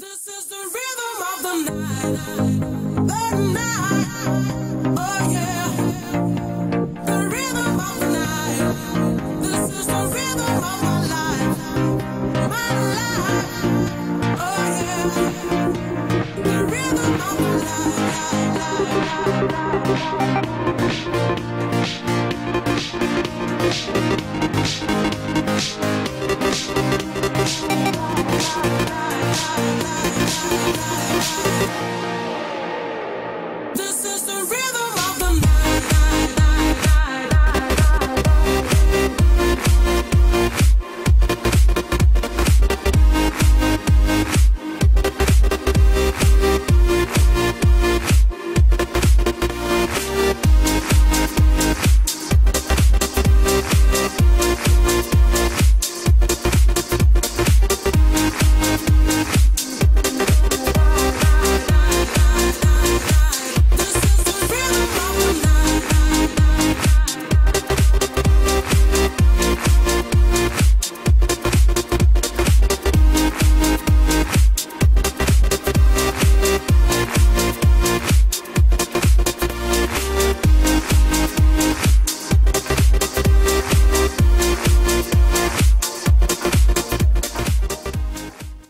This is the rhythm of the night, oh yeah, the rhythm of the night. This is the rhythm of my life, oh yeah, the rhythm of my life.